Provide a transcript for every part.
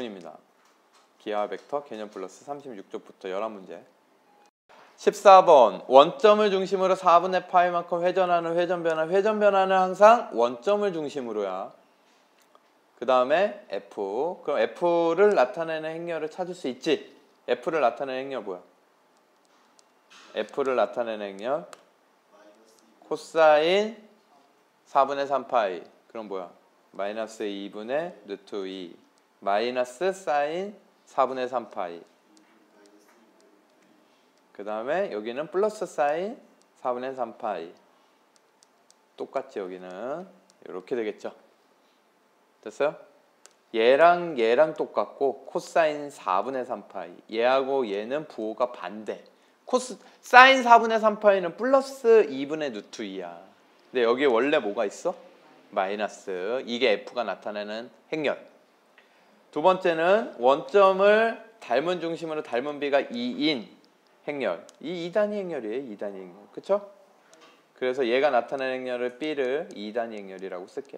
입니다. 기하 벡터 개념 플러스 36쪽부터 11문제. 14번 원점을 중심으로 4분의 파이만큼 회전하는 회전 변화는 항상 원점을 중심으로야. 그 다음에 F. 그럼 F를 나타내는 행렬을 찾을 수 있지. F를 나타내는 행렬 뭐야? F를 나타내는 행렬 코사인 4분의 3파이. 그럼 뭐야? 마이너스 2분의 루트 2 마이너스 사인 4분의 3파이. 그 다음에 여기는 플러스 사인 4분의 3파이. 똑같지 여기는. 이렇게 되겠죠. 됐어요? 얘랑 똑같고 코사인 4분의 3파이. 얘하고 얘는 부호가 반대. 사인 4분의 3파이는 플러스 2분의 루트 2야. 근데 여기 원래 뭐가 있어? 마이너스. 이게 F가 나타내는 행렬. 두 번째는 원점을 닮은 중심으로 닮은 비가 2인 행렬. 이 2단위 행렬이에요. 2단위 행렬. 그쵸? 그래서 얘가 나타내는 행렬을 B를 2단위 행렬이라고 쓸게요.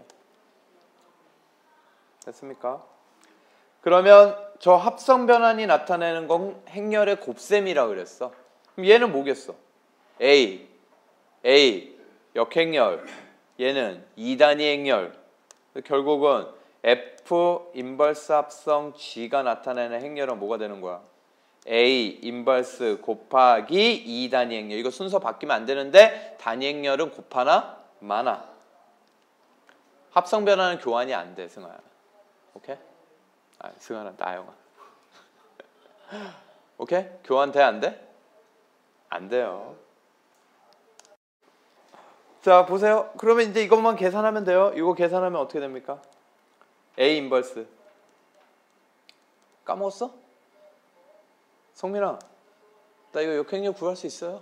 됐습니까? 그러면 저 합성 변환이 나타내는 건 행렬의 곱셈이라고 그랬어. 그럼 얘는 뭐겠어? A 역행렬. 얘는 2단위 행렬. 결국은 F 인버스 합성 G가 나타내는 행렬은 뭐가 되는 거야? A 인버스 곱하기 2단위 행렬. 이거 순서 바뀌면 안 되는데 단위 행렬은 곱하나 많아. 합성 변화는 교환이 안 돼, 승아야. 오케이? 아, 승아나 나영아. 오케이? 교환 돼, 안 돼? 안 돼요. 자, 보세요. 그러면 이제 이것만 계산하면 돼요. 이거 계산하면 어떻게 됩니까? A 인버스. 까먹었어? 성민아, 나 이거 역행렬 구할 수 있어요?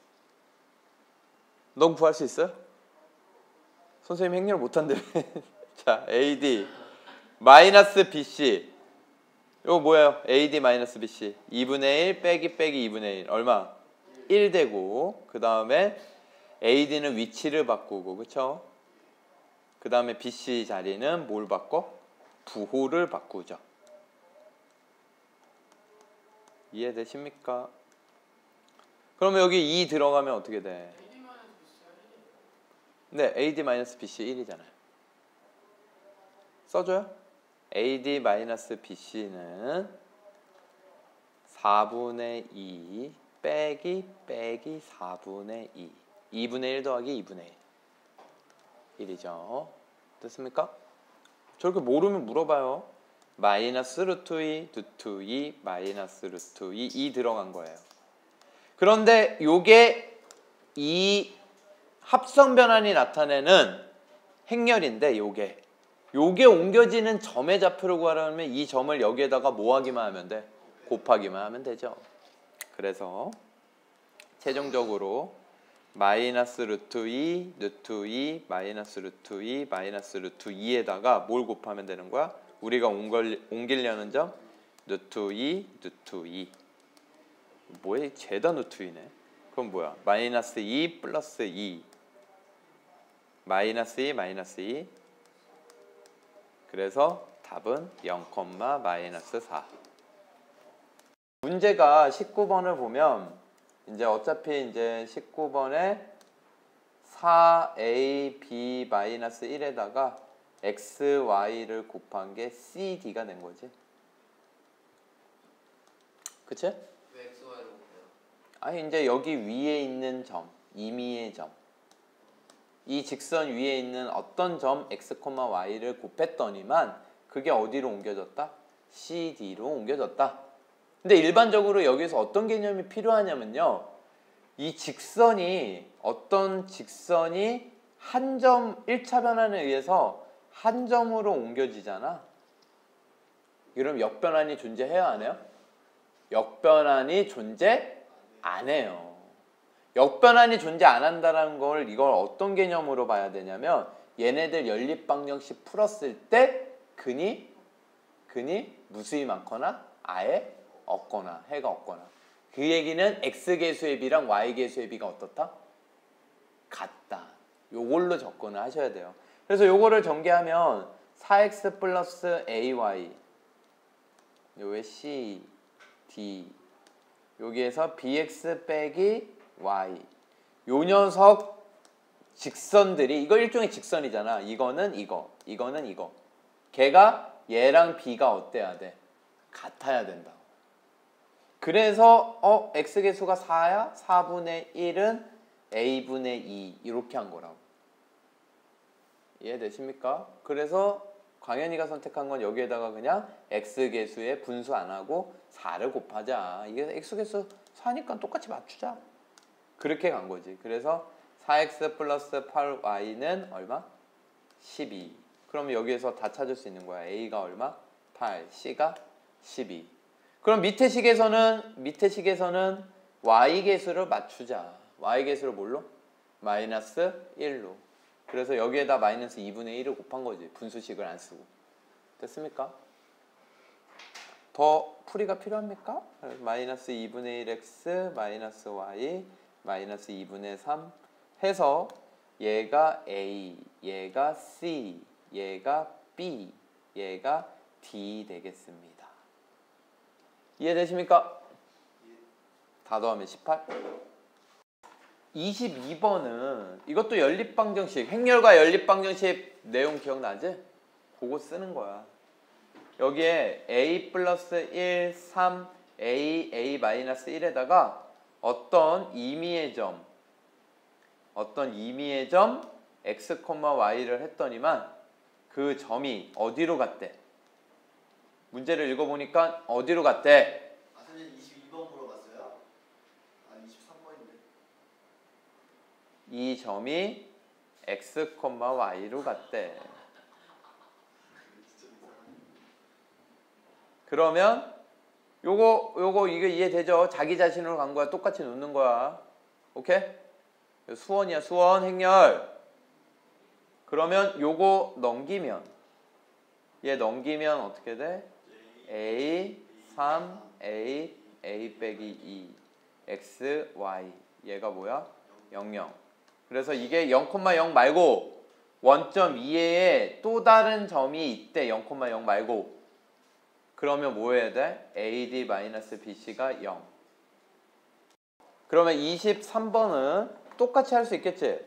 넌 구할 수 있어요? 선생님 행렬 못한대. 자, AD 마이너스 BC. 이거 뭐예요? AD 마이너스 BC. 2분의 1 빼기 2분의 1. 얼마? 1 되고. 그 다음에 AD는 위치를 바꾸고. 그쵸? 그 다음에 BC 자리는 뭘 바꿔? 부호를 바꾸죠. 이해되십니까? 그러면 여기 2 들어가면 어떻게 돼? 네, AD-BC 1이잖아요. 써줘요? AD-BC는 4분의 2 빼기 4분의 2. 2분의 1 더하기 2분의 1. 1이죠. 됐습니까? 저렇게 모르면 물어봐요. 마이너스 루트 2, 루트 2, 마이너스 루트 2 들어간 거예요. 그런데 요게 이 합성 변환이 나타내는 행렬인데 요게 옮겨지는 점의 좌표를 구하려면 이 점을 여기에다가 뭐 하기만 하면 돼? 곱하기만 하면 되죠. 그래서 최종적으로 마이너스 루트 2, 루트 2, 마이너스 루트 2, 마이너스 루트 2에다가 뭘 곱하면 되는 거야? 우리가 옮기려는 점 루트 2, 루트 2. 뭐야? 죄다 루트 2네. 그럼 뭐야? 마이너스 2 플러스 2. 마이너스 2, 마이너스 2. 그래서 답은 0, 마이너스 4. 문제가 19번을 보면 이제 어차피 이제 19번에 4ab 마이너스 1에다가 x, y를 곱한 게 cd가 된 거지. 그치? 왜 x, y를 곱해요? 아니 이제 여기 위에 있는 점, 임의의 점. 이 직선 위에 있는 어떤 점 x, y를 곱했더니만 그게 어디로 옮겨졌다? cd로 옮겨졌다. 근데 일반적으로 여기서 어떤 개념이 필요하냐면요. 이 직선이 어떤 직선이 한 점 1차 변환에 의해서 한 점으로 옮겨지잖아. 그럼 역변환이 존재해야 안 해요? 역변환이 존재 안 해요. 역변환이 존재 안 한다는 걸 이걸 어떤 개념으로 봐야 되냐면 얘네들 연립방정식 풀었을 때 근이 무수히 많거나 아예 없거나 해가 없거나 그 얘기는 x계수의 b랑 y계수의 b가 어떻다? 같다. 요걸로 접근을 하셔야 돼요. 그래서 요거를 전개하면 4x 플러스 ay 요게 C, D. 여기에서 bx 빼기 y. 요 녀석 직선들이 이거 일종의 직선이잖아. 이거는 이거, 이거는 이거. 걔가 얘랑 b가 어때야 돼? 같아야 된다. 그래서 x계수가 4야? 4분의 1은 a분의 2 이렇게 한 거라고. 이해되십니까? 그래서 광현이가 선택한 건 여기에다가 그냥 x계수에 분수 안 하고 4를 곱하자. 이게 x계수 4니까 똑같이 맞추자. 그렇게 간 거지. 그래서 4x 플러스 8y는 얼마? 12. 그럼 여기에서 다 찾을 수 있는 거야. a가 얼마? 8, c가 12. 그럼 밑에 식에서는 y계수를 맞추자. y계수를 뭘로? 마이너스 1로. 그래서 여기에다 마이너스 2분의 1을 곱한 거지. 분수식을 안 쓰고. 됐습니까? 더 풀이가 필요합니까? 마이너스 2분의 1x 마이너스 y 마이너스 2분의 3 해서 얘가 a, 얘가 c, 얘가 b, 얘가 d 되겠습니다. 이해되십니까? 다 더하면 18. 22번은 이것도 연립방정식, 행렬과 연립방정식 내용 기억나지? 그거 쓰는 거야. 여기에 a 플러스 1, 3, a 마이너스 1에다가 어떤 임의의 점 x, y를 했더니만 그 점이 어디로 갔대? 문제를 읽어보니까 어디로 갔대? 아, 선생님 22번 물어봤어요? 아, 23번인데. 이 점이 x, y로 갔대. 그러면 요거 이거 이해되죠? 자기 자신으로 간 거야. 똑같이 놓는 거야. 오케이? 수원이야. 수원 행렬. 그러면 요거 넘기면 얘 넘기면 어떻게 돼? a 3 a 빼기 2 x y 얘가 뭐야? 0, 0. 그래서 이게 0,0 말고 원점 2에에 또 다른 점이 있대. 0,0 말고. 그러면 뭐 해야 돼? AD-BC가 0. 그러면 23번은 똑같이 할 수 있겠지?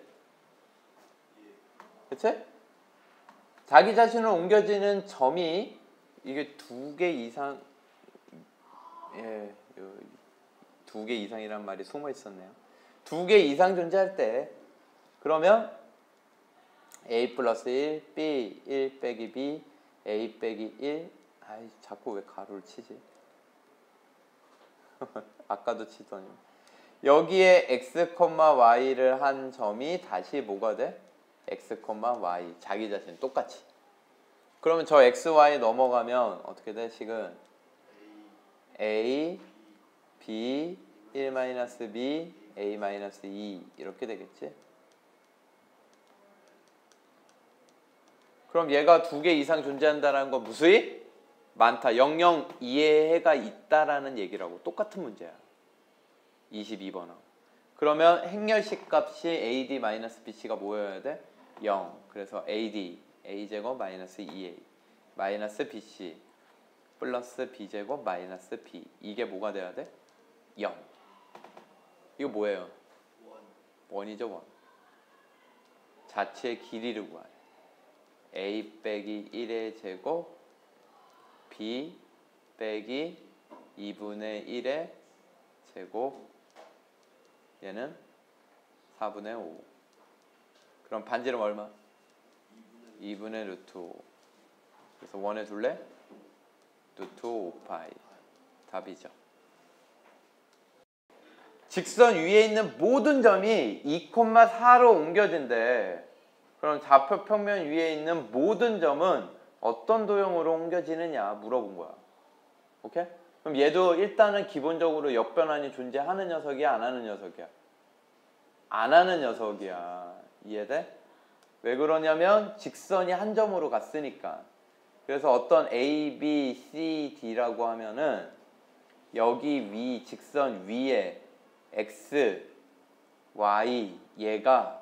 그치? 자기 자신을 옮겨지는 점이 이게 2개 이상, 예, 2개 이상이란 말이 숨어 있었네요. 2개 이상 존재할 때 그러면 A 플러스 1, B 1 빼기 B, A 빼기 1. 아이, 자꾸 왜 가로를 치지? 아까도 치더니. 여기에 x, y를 한 점이 다시 뭐가 돼? x, y. 자기 자신 똑같이. 그러면 저 x, y 넘어가면 어떻게 돼? 식은 a, b, 1-b, a-2 이렇게 되겠지? 그럼 얘가 2개 이상 존재한다는 건 무수히 많다. 0, 0 이해해가 있다라는 얘기라고. 똑같은 문제야. 22번하고. 그러면 행렬식 값이 AD-BC가 뭐여야 돼? 0. 그래서 AD, A제곱 마이너스 2A 마이너스 BC 플러스 B제곱 마이너스 B. 이게 뭐가 돼야 돼? 0. 이거 뭐예요? 1이죠, 1. 자체의 길이를 구하래. A 빼기 1의 제곱 B 빼기 2분의 1의 제곱 얘는 4분의 5. 그럼 반지름 얼마? 2분의 루트 5. 그래서 1에 둘래? 루트 5파이. 답이죠. 직선 위에 있는 모든 점이 2,4로 옮겨진대. 그럼 좌표 평면 위에 있는 모든 점은 어떤 도형으로 옮겨지느냐 물어본 거야. 오케이? 그럼 얘도 일단은 기본적으로 역변환이 존재하는 녀석이야, 안 하는 녀석이야? 안 하는 녀석이야. 이해돼? 왜 그러냐면 직선이 한 점으로 갔으니까. 그래서 어떤 A, B, C, D라고 하면은 여기 위, 직선 위에 X, Y 얘가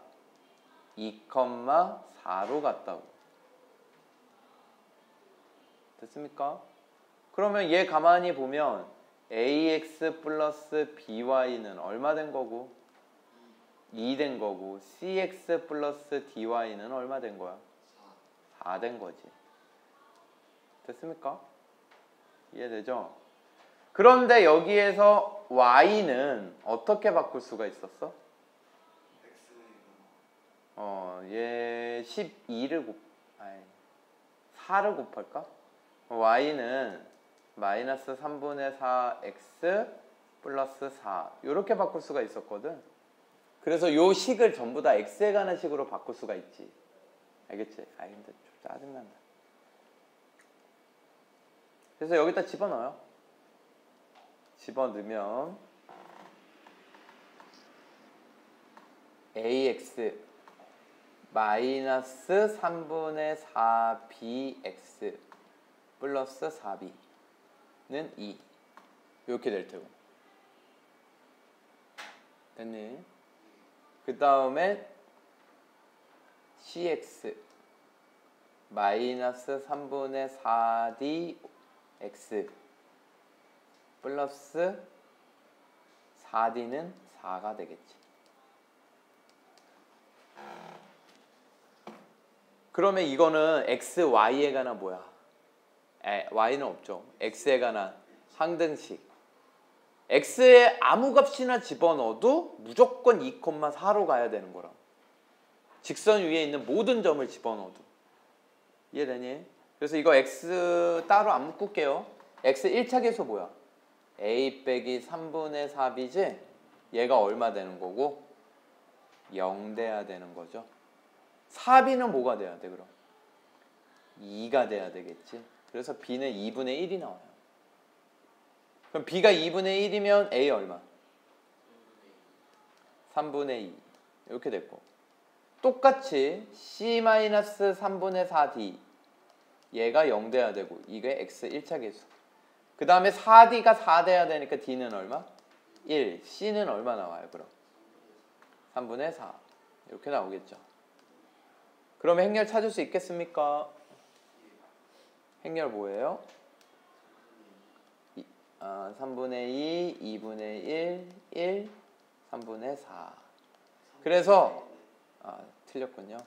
2,4로 갔다고. 됐습니까? 그러면 얘 가만히 보면 ax 플러스 by는 얼마 된 거고 2 된 거고 cx 플러스 dy는 얼마 된 거야? 4 된 거지. 됐습니까? 이해되죠? 그런데 여기에서 y는 어떻게 바꿀 수가 있었어? 얘 12를 4를 곱할까? y는 마이너스 3분의 4x 플러스 4 이렇게 바꿀 수가 있었거든. 그래서 요 식을 전부 다 x에 관한 식으로 바꿀 수가 있지. 알겠지? 아이 근데 좀 짜증난다. 그래서 여기다 집어넣어요. 집어넣으면 ax 마이너스 3분의 4bx 플러스 4b는 2 이렇게 될 테고. 됐니? 그 다음에 cx 마이너스 3분의 4dx 플러스 4d는 4가 되겠지. 그러면 이거는 x, y에 관한 뭐야? y는 없죠. x에 관한 항등식. x에 아무 값이나 집어넣어도 무조건 2,4로 가야 되는 거라. 직선 위에 있는 모든 점을 집어넣어도. 이해되니? 그래서 이거 x 따로 안 묶을게요. x 1차 계수 뭐야? a 빼기 3분의 4b지? 얘가 얼마 되는 거고? 0 돼야 되는 거죠. 4b는 뭐가 돼야 돼 그럼? 2가 돼야 되겠지. 그래서 b는 2분의 1이 나와요. 그럼 b가 2분의 1이면 a 얼마? 3분의 2 이렇게 됐고, 똑같이 c-3분의 4d 얘가 0 돼야 되고, 이게 x 1차 계수. 그 다음에 4d가 4 돼야 되니까 d는 얼마? 1. c는 얼마 나와요 그럼? 3분의 4 이렇게 나오겠죠. 그럼 행렬 찾을 수 있겠습니까? 행렬 뭐예요? 3분의 2, 2분의 1, 1, 3분의 4. 그래서 틀렸군요.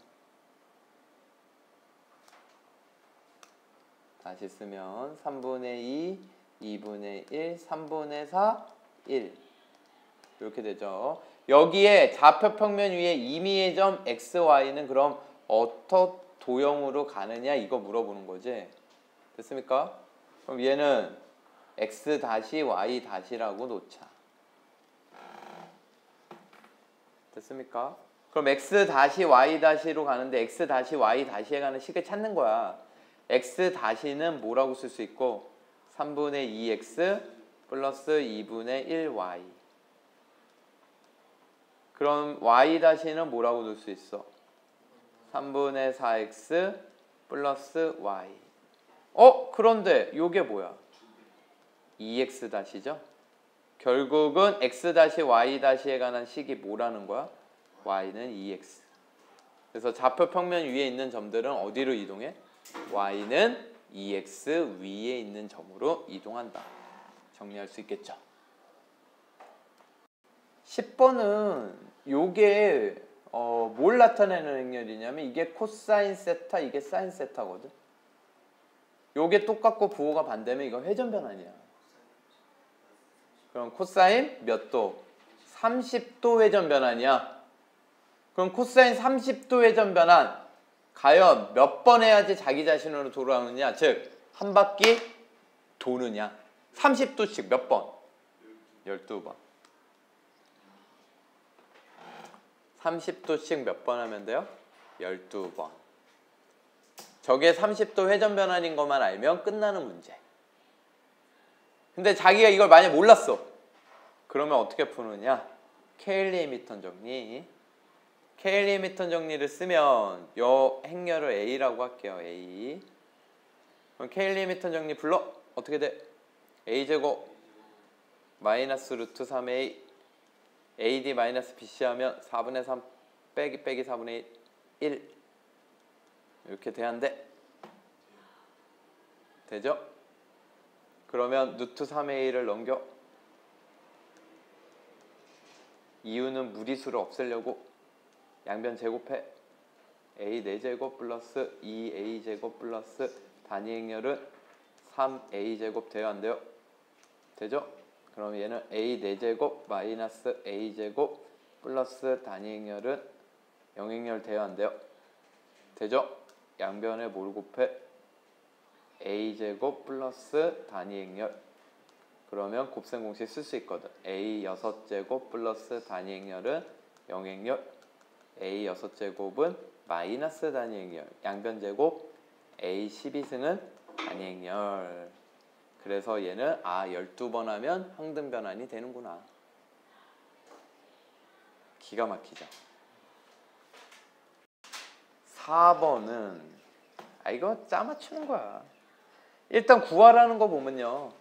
다시 쓰면 3분의 2, 2분의 1, 3분의 4, 1 이렇게 되죠. 여기에 좌표 평면 위에 임의의 점 x, y는 그럼 어떤 도형으로 가느냐 이거 물어보는 거지. 됐습니까? 그럼 얘는 x 다시 y 다시라고 놓자. 됐습니까? 그럼 x 다시 y 다시로 가는데 x 다시 y 다시에 가는 식을 찾는 거야. x 다시는 뭐라고 쓸 수 있고 3분의 2x 플러스 2분의 1y. 그럼 y 다시는 뭐라고 둘 수 있어? 3분의 4x 플러스 y. 그런데 요게 뭐야? 2x 다시죠? 결국은 x 다시 y 다시에 관한 식이 뭐라는 거야? y는 2x. 그래서 좌표 평면 위에 있는 점들은 어디로 이동해? y는 2x 위에 있는 점으로 이동한다. 정리할 수 있겠죠? 10번은 요게 뭘 나타내는 행렬이냐면 이게 코사인 세타, 이게 사인 세타거든. 요게 똑같고 부호가 반대면 이거 회전 변환이야. 그럼 코사인 몇 도? 30도 회전 변환이야. 그럼 코사인 30도 회전 변환 과연 몇 번 해야지 자기 자신으로 돌아오느냐? 즉 한 바퀴 도느냐? 30도씩 몇 번? 12번. 30도씩 몇 번 하면 돼요? 12번. 저게 30도 회전 변환인 것만 알면 끝나는 문제. 근데 자기가 이걸 만약 몰랐어. 그러면 어떻게 푸느냐? 케일리 해미턴 정리. 케일리 해미턴 정리를 쓰면 요 행렬을 A라고 할게요. A. 그럼 케일리 해미턴 정리 불러? 어떻게 돼? A제곱 마이너스 루트 3A AD 마이너스 BC 하면 4분의 3 빼기 4분의 1 이렇게 돼야 한대. 되죠? 그러면 루트 3a를 넘겨. 이유는 무리수를 없애려고. 양변 제곱해. a 4제곱 플러스 2a 제곱 플러스 단위 행렬은 3a 제곱 돼요 안 돼요? 되죠? 그럼 얘는 a 4제곱 마이너스 a 제곱 플러스 단위 행렬은 0행렬 돼요 안 돼요? 되죠? 양변에 뭘 곱해? a 제곱 플러스 단위 행렬. 그러면 곱셈 공식 쓸 수 있거든. a 6제곱 플러스 단위 행렬은 0행렬. a 6제곱은 마이너스 단위 행렬. 양변 제곱 a 12승은 단위 행렬. 그래서 얘는 12번 하면 항등 변환이 되는구나. 기가 막히죠. 4번은 이거 짜맞추는 거야. 일단 구하라는 거 보면요.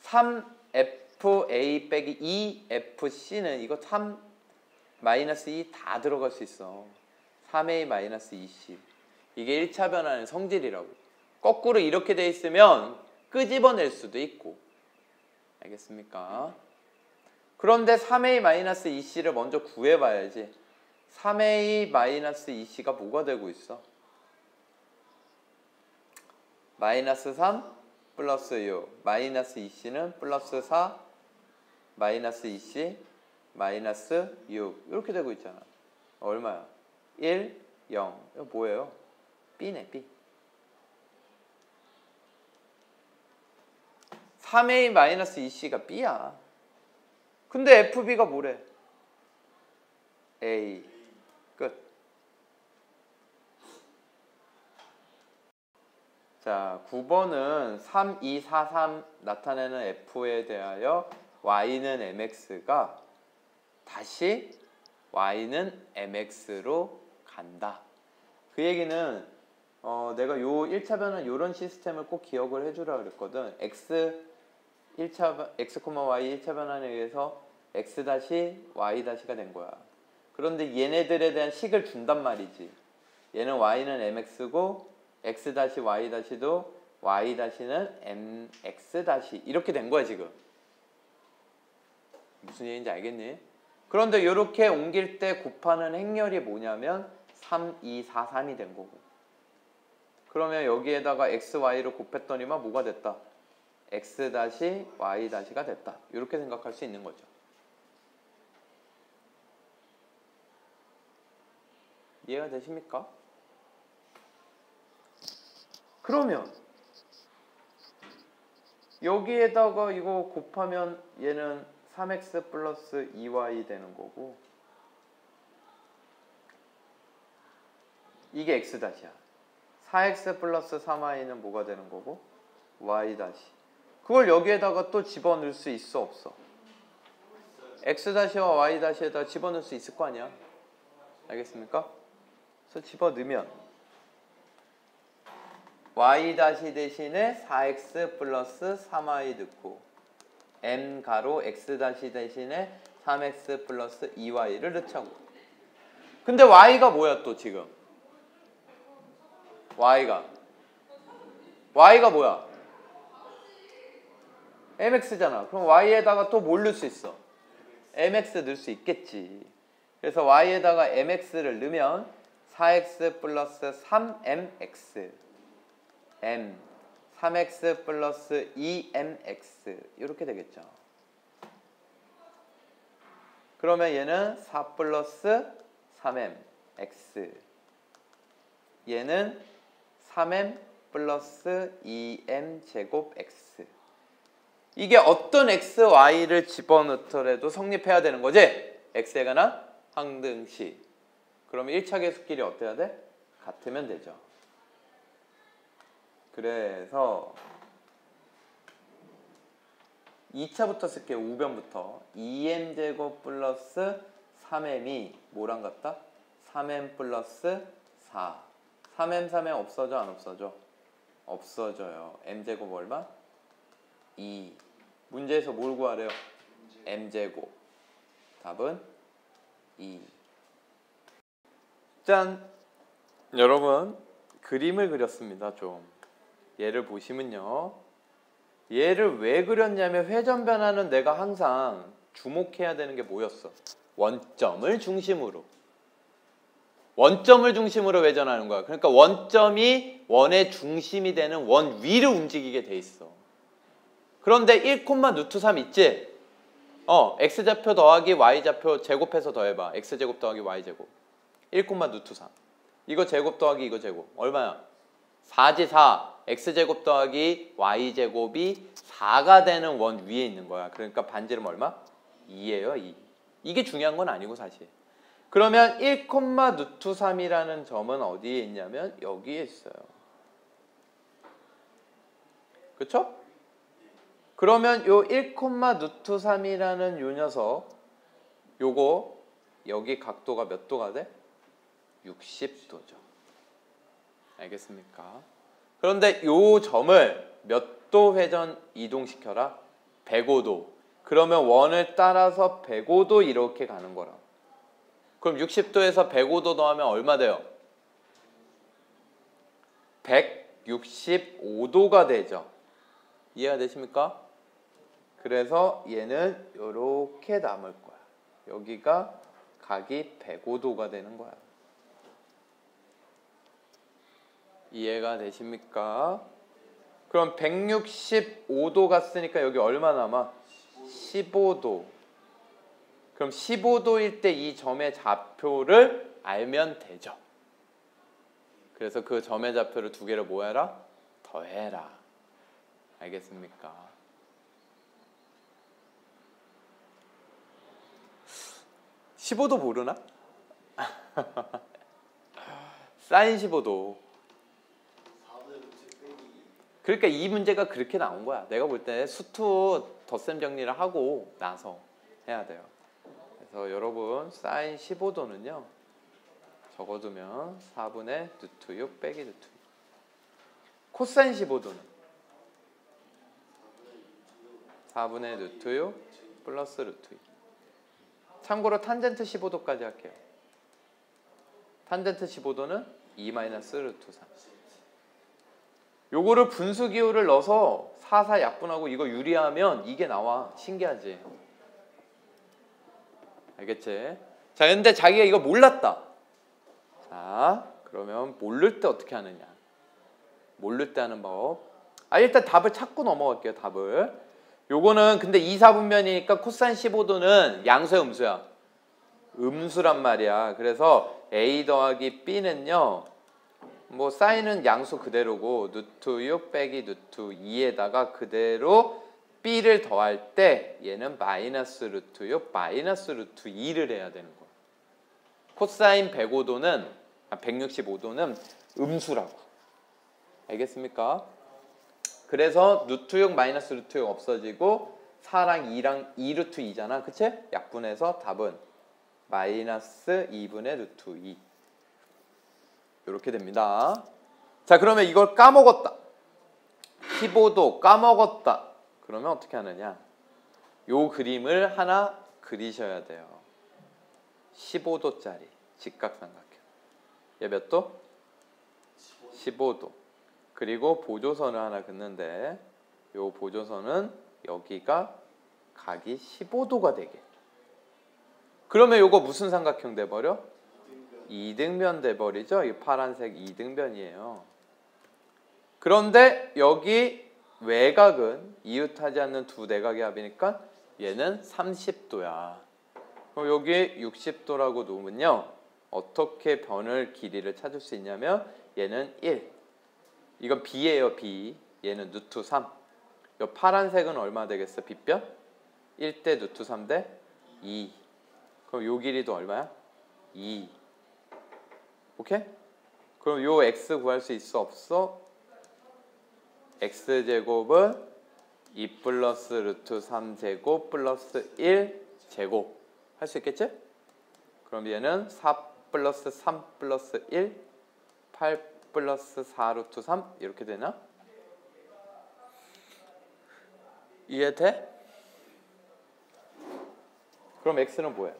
3FA 빼기 2FC는 이거 3 마이너스 2 다 들어갈 수 있어. 3A 마이너스 20. 이게 1차 변환의 성질이라고. 거꾸로 이렇게 돼 있으면 끄집어낼 수도 있고. 알겠습니까? 그런데 3A 마이너스 2C를 먼저 구해봐야지. 3A 마이너스 2C가 뭐가 되고 있어? 마이너스 3 플러스 6 마이너스 2C는 플러스 4 마이너스 2C 마이너스 6 이렇게 되고 있잖아. 얼마야? 1, 0 이거 뭐예요? B네 B. 3A 마이너스 2C가 B야. 근데 FB가 뭐래? A. 끝. 자, 9번은 3, 2, 4, 3 나타내는 F에 대하여 Y는 MX가 다시 Y는 MX로 간다. 그 얘기는 내가 요 1차 변환 요런 시스템을 꼭 기억을 해주라 그랬거든. X, Y 1차 변환에 의해서 X 다시 Y 다시가 된 거야. 그런데 얘네들에 대한 식을 준단 말이지. 얘는 Y는 MX고 X 다시 Y 다시도 Y 다시는 MX 다시 이렇게 된 거야 지금. 무슨 얘기인지 알겠니? 그런데 이렇게 옮길 때 곱하는 행렬이 뭐냐면 3, 2, 4, 3이 된 거고. 그러면 여기에다가 X, Y를 곱했더니만 뭐가 됐다? X 다시 Y 다시가 됐다. 이렇게 생각할 수 있는 거죠. 이해가 되십니까? 그러면 여기에다가 이거 곱하면 얘는 3x 플러스 2y 되는 거고 이게 x 다시야. 4x 플러스 3y는 뭐가 되는 거고 y 다시. 그걸 여기에다가 또 집어넣을 수 있어 없어? x 다시와 y 다시에다 집어넣을 수 있을 거 아니야? 알겠습니까? 그래서 집어넣으면 y 다시 대신에 4x 플러스 3y 넣고 m 가로 x 다시 대신에 3x 플러스 2y를 넣자고. 근데 y가 뭐야 또 지금? y가 뭐야? mx잖아. 그럼 y에다가 또 뭘 넣을 수 있어? mx 넣을 수 있겠지. 그래서 y에다가 mx를 넣으면 4x 플러스 3mx m 3x 플러스 2mx 이렇게 되겠죠. 그러면 얘는 4 플러스 3mx 얘는 3m 플러스 2m 제곱 x. 이게 어떤 x, y를 집어넣더라도 성립해야 되는 거지? x에 관한 항등식. 그러면 1차 계수끼리 어때야 돼? 같으면 되죠. 그래서 2차부터 쓸게요. 우변부터 2m제곱 플러스 3m이 뭐랑 같다? 3m 플러스 4. 3m, 3m 없어져 안 없어져? 없어져요. m제곱 얼마? 2. 문제에서 뭘 구하래요? m제곱. 답은 2. 짠! 여러분 그림을 그렸습니다. 좀 얘를 보시면요. 얘를 왜 그렸냐면 회전 변화는 내가 항상 주목해야 되는 게 뭐였어? 원점을 중심으로. 원점을 중심으로 회전하는 거야. 그러니까 원점이 원의 중심이 되는 원 위를 움직이게 돼 있어. 그런데 1,√3 있지? x좌표 더하기 y좌표 제곱해서 더해봐. x제곱 더하기 y제곱. 1,√3. 이거 제곱 더하기 이거 제곱. 얼마야? 4지 4. x제곱 더하기 y제곱이 4가 되는 원 위에 있는 거야. 그러니까 반지름 얼마? 2예요, 2. 이게 중요한 건 아니고 사실. 그러면 1,√3이라는 점은 어디에 있냐면 여기에 있어요. 그쵸? 그러면 요 1,√3이라는 요 녀석 요거 여기 각도가 몇 도가 돼? 60도죠. 알겠습니까? 그런데 요 점을 몇 도 회전 이동시켜라? 105도. 그러면 원을 따라서 105도 이렇게 가는 거라. 그럼 60도에서 105도 더하면 얼마 돼요? 165도가 되죠. 이해가 되십니까? 그래서 얘는 이렇게 남을 거야. 여기가 각이 105도가 되는 거야. 이해가 되십니까? 그럼 165도가 쓰니까 여기 얼마 남아? 15도. 그럼 15도일 때 이 점의 좌표를 알면 되죠. 그래서 그 점의 좌표를 두 개를 뭐 해라? 더해라. 알겠습니까? (15도) 모르나? 사인 15도. 그러니까 이 문제가 그렇게 나온 거야. 내가 볼 때 수투 덧셈 정리를 하고 나서 해야 돼요. 그래서 여러분 사인 15도는요. 적어두면 4분의 루트 6 빼기 루트 2. 코사인 15도는 4분의 루트 6 플러스 루트 2. 참고로 탄젠트 15도까지 할게요. 탄젠트 15도는 2 마이너스 루트 3. 요거를 분수 기호를 넣어서 4 약분하고 이거 유리하면 이게 나와. 신기하지? 알겠지? 자, 근데 자기가 이거 몰랐다. 자, 그러면 모를 때 어떻게 하느냐? 모를 때 하는 법. 일단 답을 찾고 넘어갈게요. 답을. 요거는 근데 2, 4분면이니까 코사인 15도는 양수야, 음수야? 음수란 말이야. 그래서 A 더하기 B는요. 뭐 사인은 양수 그대로고 루트 6 빼기 루트 2에다가 그대로 B를 더할 때 얘는 마이너스 루트 6 마이너스 루트 2를 해야 되는 거야. 코사인 165도는 음수라고. 알겠습니까? 그래서 루트 6 마이너스 루트 6 없어지고 4랑 2랑 2 루트 2잖아. 그치? 약분해서 답은 마이너스 2분의 루트 2. 이렇게 됩니다. 자, 그러면 이걸 까먹었다. 15도 까먹었다. 그러면 어떻게 하느냐? 요 그림을 하나 그리셔야 돼요. 15도짜리 직각삼각형. 얘 몇 도? 15도. 그리고 보조선을 하나 긋는데 요 보조선은 여기가 각이 15도가 되게. 그러면 요거 무슨 삼각형 돼버려? 이등변 돼버리죠. 이 파란색 이등변이에요. 그런데 여기 외곽은 이웃하지 않는 두 내각의 합이니까 얘는 30도야. 그럼 여기 60도라고 놓으면요. 어떻게 변을 길이를 찾을 수 있냐면 얘는 1. 이건 B예요. B. 얘는 루트 3. 이 파란색은 얼마 되겠어? 빗변? 1대 루트 3대 2. 그럼 요 길이도 얼마야? 2. 오케이? 그럼 요 x 구할 수 있어? 없어? x제곱은 2 플러스 루트 3제곱 플러스 1제곱 할 수 있겠지? 그럼 얘는 4 플러스 3 플러스 1 8 플러스 4 루트 3 이렇게 되나? 이해돼? 그럼 x는 뭐예요?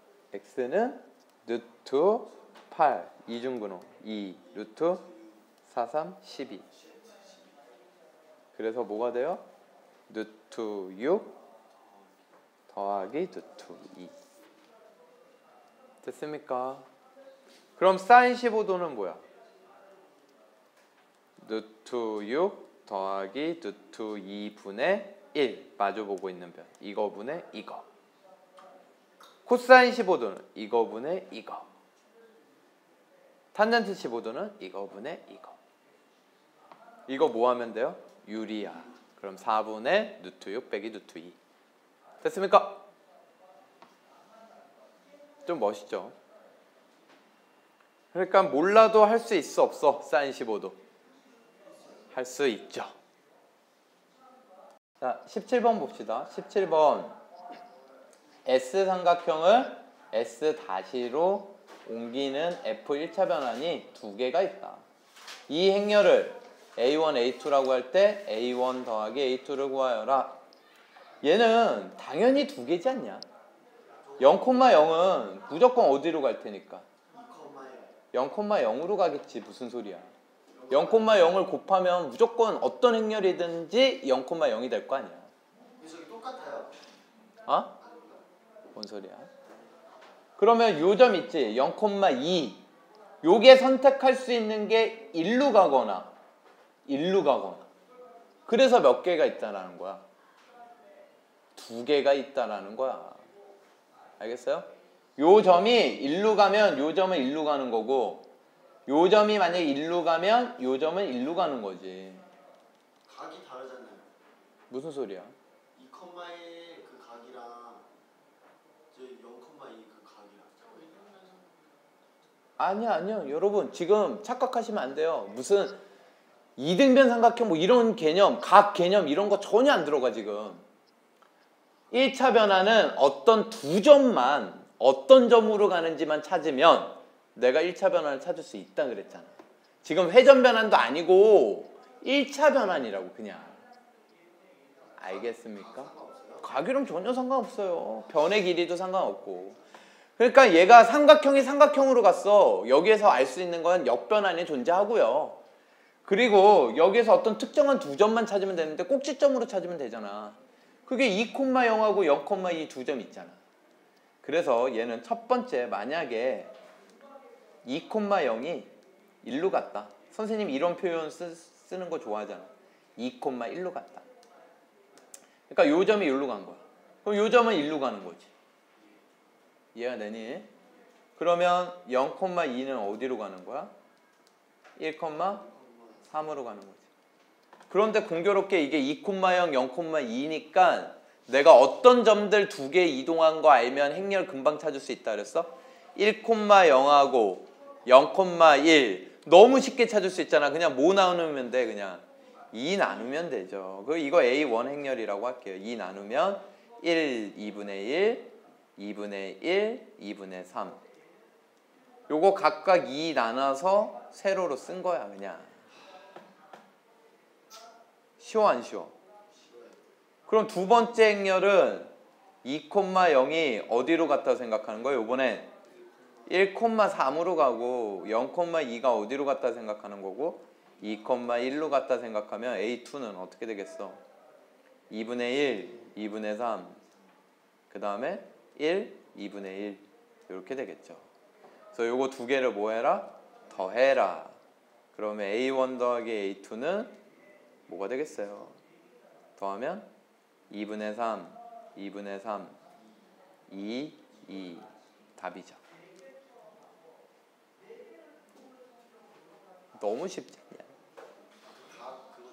x는 루트 8 이중근호 2 루트 4, 3, 12. 그래서 뭐가 돼요? 루트 6 더하기 루트 2. 됐습니까? 그럼 사인 15도는 뭐야? 루트 6 더하기 루트 2분의 1 마주보고 있는 변. 이거분의 이거. 코사인 15도는 이거분의 이거. 탄젠트 15도는 이거분의 이거. 이거 뭐 하면 돼요? 유리야. 그럼 4분의 루트 6 빼기 루트 2. 됐습니까? 좀 멋있죠? 그러니까 몰라도 할 수 있어 없어? 사인 15도. 할 수 있죠. 자, 17번 봅시다. 17번. S 삼각형을 S-로 옮기는 F 1차 변환이 두 개가 있다. 이 행렬을 A1, A2라고 할 때 A1 더하기 A2를 구하여라. 얘는 당연히 두 개지 않냐? 0,0은 무조건 어디로 갈 테니까? 0,0으로 가겠지. 무슨 소리야? 0,0을 곱하면 무조건 어떤 행렬이든지 0,0이 될 거 아니야. 저기 똑같아요? 어? 뭔 소리야? 그러면 요 점 있지? 0,2. 요게 선택할 수 있는 게 1루 가거나 1루 가거나. 그래서 몇 개가 있다라는 거야? 두 개가 있다라는 거야. 알겠어요? 요 점이 1루 가면 요 점은 1루 가는 거고, 요 점이 만약에 1루 가면 요 점은 1루 가는 거지. 각이 다르잖아요. 무슨 소리야? 2,1 그 각이랑 저 0,2 그 각이랑 아니요. 여러분 지금 착각하시면 안 돼요. 무슨 이등변 삼각형 뭐 이런 개념, 각 개념 이런 거 전혀 안 들어가 지금. 1차 변화는 어떤 두 점만, 어떤 점으로 가는지만 찾으면 내가 1차 변환을 찾을 수 있다 그랬잖아. 지금 회전 변환도 아니고 1차 변환이라고 그냥. 알겠습니까? 각이랑 전혀 상관없어요. 변의 길이도 상관없고. 그러니까 얘가 삼각형이 삼각형으로 갔어. 여기에서 알 수 있는 건 역변환이 존재하고요. 그리고 여기에서 어떤 특정한 두 점만 찾으면 되는데 꼭지점으로 찾으면 되잖아. 그게 2,0하고 0,2 두 점 있잖아. 그래서 얘는 첫 번째 만약에 2,0이 1루 갔다. 선생님 이런 표현 쓰는 거 좋아하잖아. 2,1루 갔다. 그러니까 요 점이 1루 간 거야. 그럼 요 점은 1루 가는 거지. 이해가 되니? 그러면 0,2는 어디로 가는 거야? 1,3으로 가는 거지. 그런데 공교롭게 이게 2,0, 0,2니까 내가 어떤 점들 두 개 이동한 거 알면 행렬 금방 찾을 수 있다 그랬어? 1,0하고 0,1 너무 쉽게 찾을 수 있잖아. 그냥 뭐 나누면 돼? 그냥 2 나누면 되죠. 이거 A1 행렬이라고 할게요. 2 나누면 1, 2분의 1, 2분의 1, 2분의 3. 요거 각각 2 나눠서 세로로 쓴 거야 그냥. 쉬워 안 쉬워? 그럼 두 번째 행렬은 2,0이 어디로 갔다고 생각하는 거예요? 이번엔 1,3으로 가고 0,2가 어디로 갔다 생각하는 거고 2,1로 갔다 생각하면 A2는 어떻게 되겠어? 2분의 1, 2분의 3, 그 다음에 1, 2분의 1 이렇게 되겠죠. 그래서 요거 두 개를 뭐 해라? 더해라. 그러면 A1 더하기 A2는 뭐가 되겠어요? 더하면 2분의 3, 2분의 3, 2, 2 답이죠. 너무 쉽지 않냐? 각 그것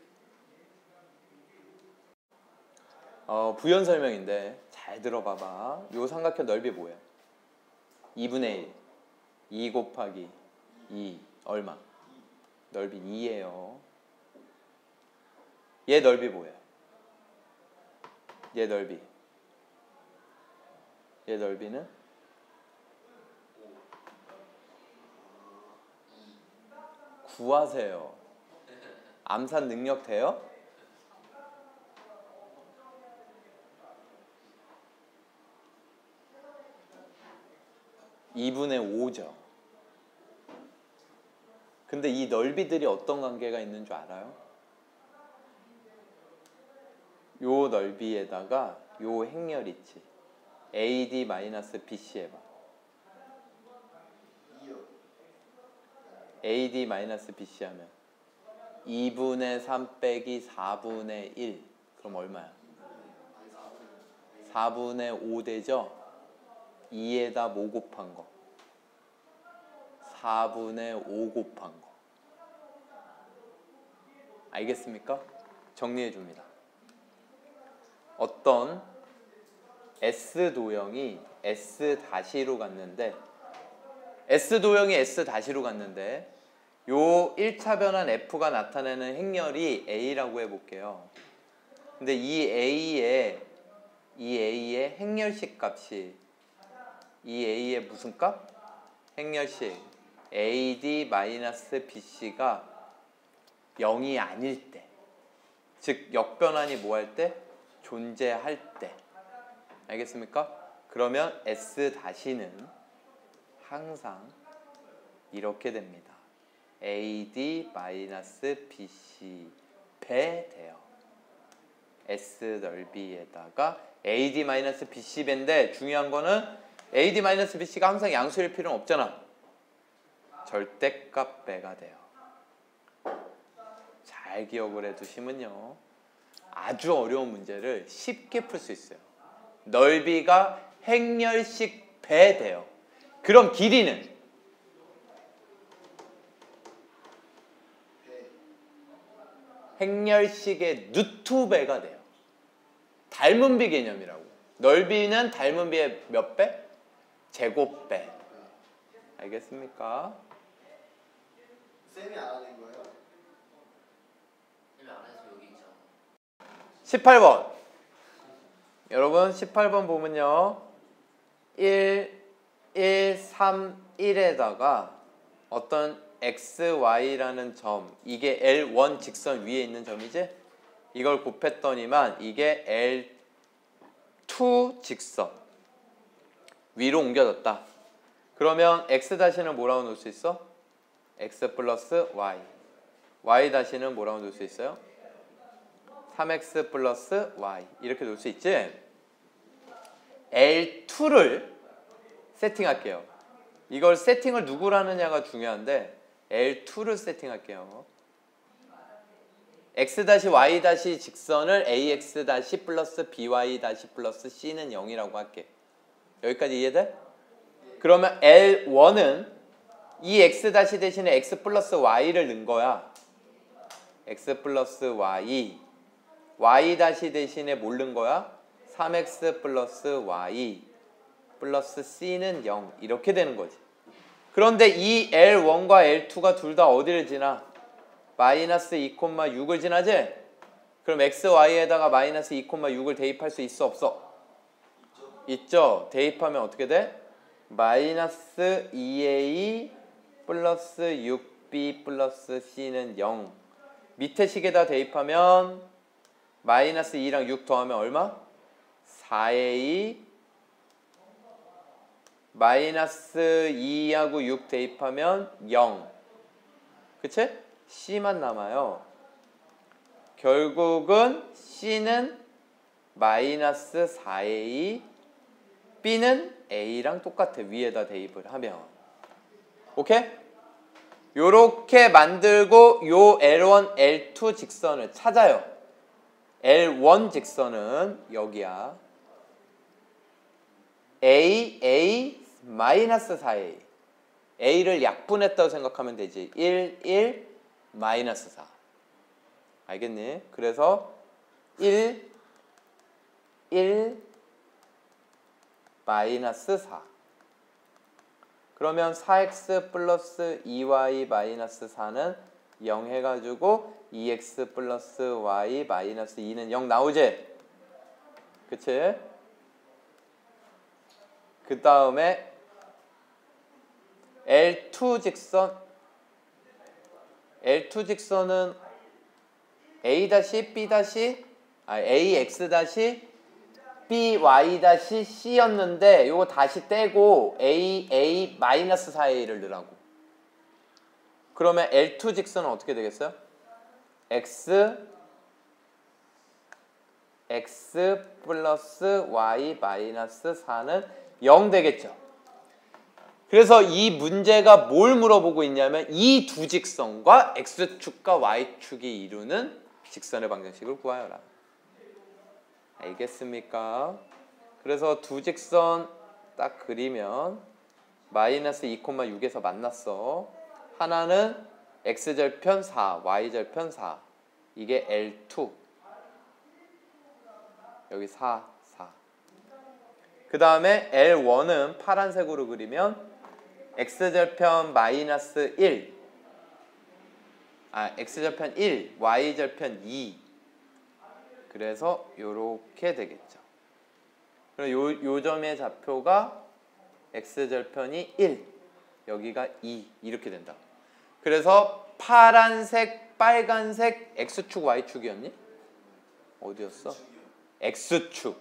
때문에. 부연 설명인데 잘 들어봐봐. 요 삼각형 넓이 뭐야? 2분의 1. 2 곱하기 2 얼마? 넓이 2예요. 얘 넓이 뭐야? 얘 넓이. 얘 넓이는? 구하세요. 암산 능력 돼요? (2분의 5죠) 근데 이 넓이들이 어떤 관계가 있는 줄 알아요? 요 넓이에다가 요 행렬 있지. AD-BC 해봐. AD-BC 하면 2분의 3 빼기 4분의 1. 그럼 얼마야? 4분의 5 되죠? 2에다 뭐 곱한 거? 4분의 5 곱한 거. 알겠습니까? 정리해 줍니다. 어떤 S 도형이 S-로 갔는데 요 1차 변환 F가 나타내는 행렬이 A라고 해볼게요. 근데 이 A의 행렬식 값이 이 A의 무슨 값? 행렬식 AD-BC가 0이 아닐 때, 즉 역변환이 뭐 할 때? 존재할 때. 알겠습니까? 그러면 S-는 항상 이렇게 됩니다. AD-BC 배 돼요. S 넓이에다가 AD-BC 배인데 중요한 거는 AD-BC가 항상 양수일 필요는 없잖아. 절대값 배가 돼요. 잘 기억을 해두시면요. 아주 어려운 문제를 쉽게 풀 수 있어요. 넓이가 행렬식 배 돼요. 그럼 길이는? 행렬식의 루트배가 돼요. 닮은비 개념이라고. 넓이는 닮은비의 몇 배? 제곱배. 알겠습니까? 쌤이 알아낸 거예요? 쌤이 안 해서 여기 있잖아. 18번. 여러분 18번 보면요. 1, 3, 1에다가 어떤 XY라는 점, 이게 L1 직선 위에 있는 점이지? 이걸 곱했더니만 이게 L2 직선 위로 옮겨졌다. 그러면 X-는 뭐라고 놓을 수 있어? X 플러스 Y. Y-는 뭐라고 놓을 수 있어요? 3X 플러스 Y. 이렇게 놓을 수 있지? L2를 세팅할게요. 이걸 세팅을 누구로 하느냐가 중요한데 L2를 세팅할게요. X-Y- 직선을 AX- 플러스 BY- 플러스 C는 0이라고 할게. 여기까지 이해돼? 그러면 L1은 이 X- 대신에 X 플러스 Y를 넣은 거야. X 플러스 Y. Y- 대신에 뭘 넣은 거야? 3X 플러스 Y 플러스 C는 0. 이렇게 되는 거지. 그런데 이 L1과 L2가 둘 다 어디를 지나? 마이너스 2,6을 지나지? 그럼 XY에다가 마이너스 2,6을 대입할 수 있어 없어? 있죠. 대입하면 어떻게 돼? 마이너스 2A 플러스 6B 플러스 C는 0. 밑에 식에다 대입하면 마이너스 2랑 6 더하면 얼마? 4A 마이너스 2하고 6 대입하면 0. 그치? C만 남아요. 결국은 C는 마이너스 4A, B는 A랑 똑같아. 위에다 대입을 하면. 오케이? 요렇게 만들고 요 L1, L2 직선을 찾아요. L1 직선은 여기야. A, 마이너스 4A. A를 약분했다고 생각하면 되지. 1, 마이너스 4. 알겠니? 그래서 1, 마이너스 4. 그러면 4x 플러스 2y 마이너스 4는 0 해가지고 2x 플러스 y 마이너스 2는 0 나오지? 그치? 그 다음에 L2 직선은 AX-BY-C였는데 요거 다시 떼고 A 마이너스 4A를 넣으라고. 그러면 L2 직선은 어떻게 되겠어요? x 플러스 y 마이너스 4는 0 되겠죠. 그래서 이 문제가 뭘 물어보고 있냐면 이 두 직선과 x축과 y축이 이루는 직선의 방정식을 구하여라. 알겠습니까? 그래서 두 직선 딱 그리면 마이너스 2,6에서 만났어. 하나는 x절편 4, y절편 4. 이게 L2. 여기 4, 4. 그 다음에 L1은 파란색으로 그리면 x절편 마이너스 1. x절편 1, y절편 2. 그래서 요렇게 되겠죠. 그럼 요 점의 좌표가 x절편이 1, 여기가 2 이렇게 된다. 그래서 파란색, 빨간색 x축, y축이었니? 어디였어? x축.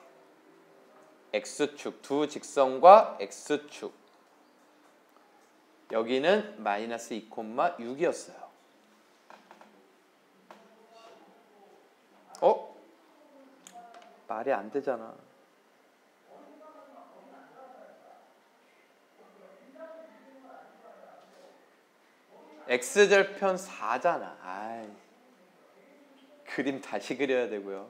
x축. 두 직선과 x축. 여기는 마이너스 2,6이었어요. 말이 안 되잖아. x절편 4잖아. 아이, 그림 다시 그려야 되고요.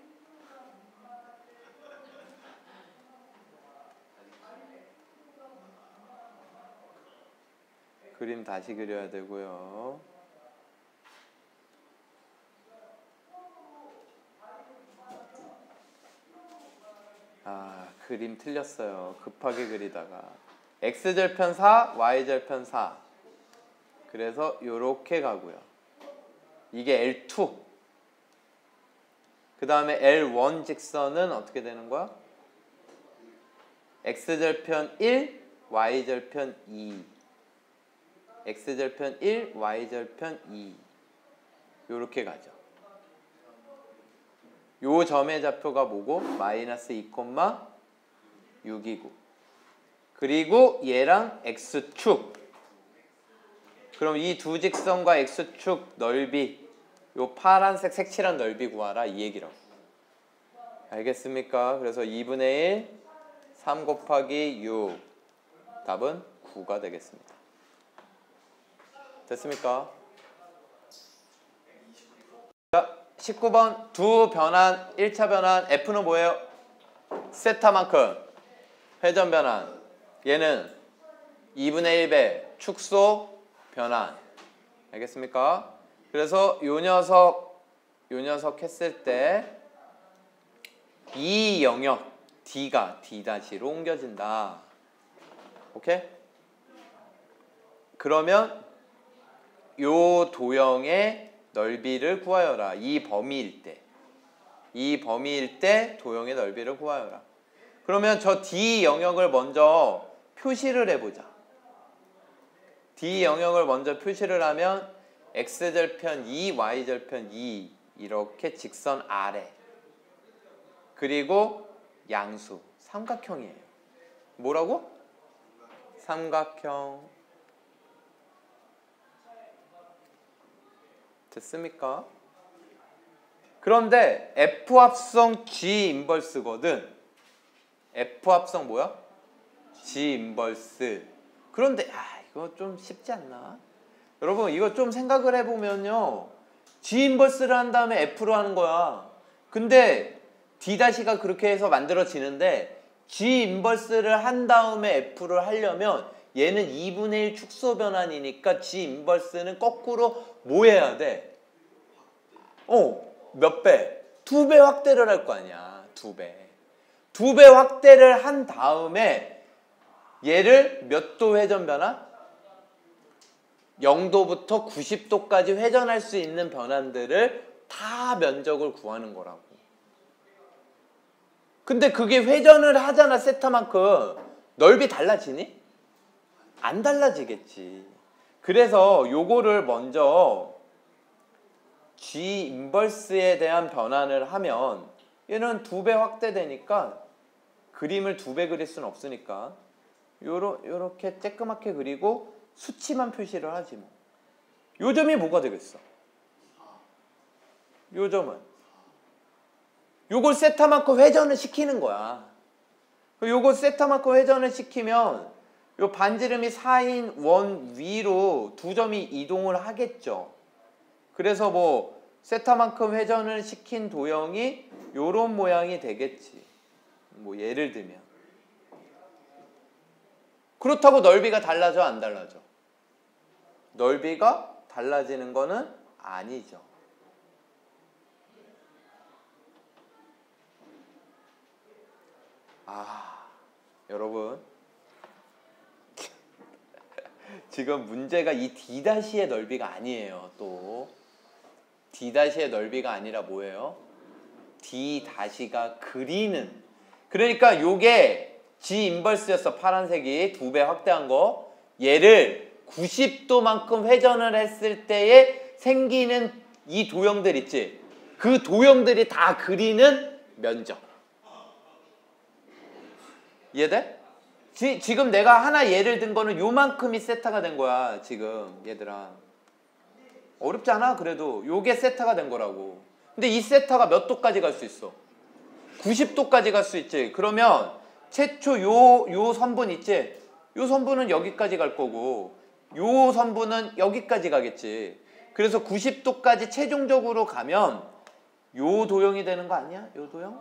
그림 다시 그려야 되고요. 그림 틀렸어요. 급하게 그리다가. x절편 4, y절편 4. 그래서 요렇게 가고요. 이게 L2. 그 다음에 L1 직선은 어떻게 되는 거야? x절편 1, y절편 2. x절편 1, y절편 2. 요렇게 가죠. 요 점의 좌표가 뭐고? 마이너스 2,6이고. 그리고 얘랑 x축. 그럼 이 두 직선과 x축 넓이, 요 파란색 색칠한 넓이 구하라 이 얘기라고. 알겠습니까? 그래서 2분의 1, 3 곱하기 6. 답은 9가 되겠습니다. 됐습니까? 자, 19번 두 변환, 1차 변환 F는 뭐예요? 세타만큼 회전 변환. 얘는 2분의 1배 축소 변환. 알겠습니까? 그래서 요 녀석 했을 때 이 영역 D가 D-로 옮겨진다. 오케이? 그러면 요 도형의 넓이를 구하여라. 이 범위일 때 도형의 넓이를 구하여라. 그러면 저 D 영역을 먼저 표시를 해보자. D 영역을 먼저 표시를 하면 x절편 2, y절편 2 이렇게 직선 아래. 그리고 양수, 삼각형이에요. 뭐라고? 삼각형. 됐습니까? 그런데 F합성 G 인버스거든. F합성 뭐야? G 인버스. 그런데 이거 좀 쉽지 않나? 여러분 이거 좀 생각을 해보면요. G 인버스를 한 다음에 F로 하는 거야. 근데 D-가 그렇게 해서 만들어지는데 G 인버스를 한 다음에 F를 하려면 얘는 2분의 1 축소 변환이니까 G 인버스는 거꾸로 뭐 해야 돼? 몇 배? 2배 확대를 할 거 아니야. 2배. 2배 확대를 한 다음에 얘를 몇 도 회전 변환? 0도부터 90도까지 회전할 수 있는 변환들을 다 면적을 구하는 거라고. 근데 그게 회전을 하잖아, 세타만큼. 넓이 달라지니? 안 달라지겠지. 그래서 요거를 먼저 G 인버스에 대한 변환을 하면 얘는 2배 확대되니까 그림을 2배 그릴 수는 없으니까 요렇게 쬐끄맣게 그리고 수치만 표시를 하지 뭐. 요 점이 뭐가 되겠어? 요 점은 요걸 세타만큼 회전을 시키는 거야. 요걸 세타만큼 회전을 시키면 요 반지름이 4인 원 위로 두 점이 이동을 하겠죠. 그래서 뭐 세타만큼 회전을 시킨 도형이 요런 모양이 되겠지. 뭐 예를 들면. 그렇다고 넓이가 달라져 안 달라져? 넓이가 달라지는 거는 아니죠. 여러분 지금 문제가 이 D-의 넓이가 아니에요. 또 D-의 넓이가 아니라 뭐예요? D-가 그리는, 그러니까 요게 G 인버스였어. 파란색이 2배 확대한 거. 얘를 90도만큼 회전을 했을 때에 생기는 이 도형들 있지? 그 도형들이 다 그리는 면적. 이해돼? 지금 내가 하나 예를 든 거는 요만큼이 세타가 된 거야. 지금 얘들아 어렵지 않아. 그래도 요게 세타가 된 거라고. 근데 이 세타가 몇 도까지 갈 수 있어? 90도까지 갈 수 있지. 그러면 최초 요 선분 있지? 요 선분은 여기까지 갈 거고 요 선분은 여기까지 가겠지. 그래서 90도까지 최종적으로 가면 요 도형이 되는 거 아니야? 요 도형?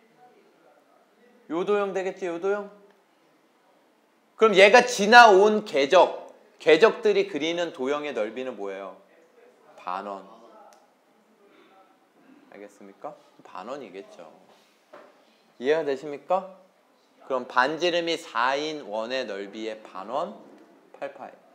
요 도형 되겠지? 요 도형? 그럼 얘가 지나온 궤적들이 그리는 도형의 넓이는 뭐예요? 반원. 알겠습니까? 반원이겠죠. 이해가 되십니까? 그럼 반지름이 4인 원의 넓이의 반원 8파이.